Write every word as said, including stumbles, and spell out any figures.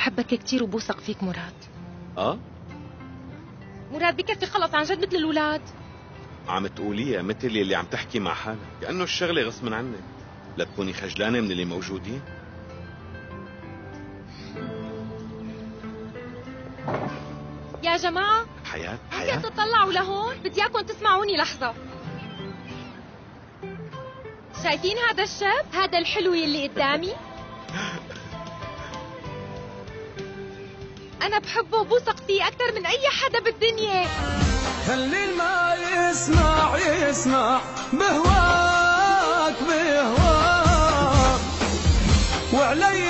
بحبك كتير وبوثق فيك مراد. اه؟ مراد بكفي خلص عن جد مثل الأولاد. عم تقوليها مثل اللي عم تحكي مع حالك، كأنه الشغلة غصب عنك. لا تكوني خجلانة من اللي موجودين. يا جماعة حياة حياة ممكن تطلعوا لهون؟ بدي اياكم تسمعوني لحظة. شايفين هذا الشاب؟ هذا الحلو اللي قدامي؟ أنا بحبه وبوثق فيه أكثر من أي حدا بالدنيا. خلي ما يسمع يسمع بهواك بهواك وعلي